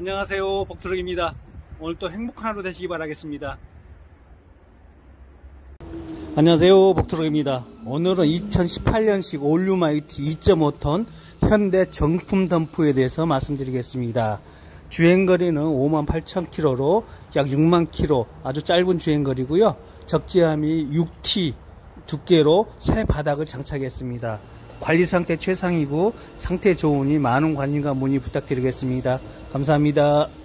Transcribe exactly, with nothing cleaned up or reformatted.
안녕하세요, 복트럭입니다. 오늘 또 행복한 하루 되시기 바라겠습니다. 안녕하세요, 복트럭입니다. 오늘은 이천십팔 년식 올류마이티 이 점 오 톤 현대 정품 덤프에 대해서 말씀드리겠습니다. 주행거리는 오만 팔천 킬로미터로 약 육만 킬로미터, 아주 짧은 주행거리고요. 적재함이 육 티 두께로 새 바닥을 장착했습니다. 관리 상태 최상이고 상태 좋으니 많은 관심과 문의 부탁드리겠습니다. 감사합니다.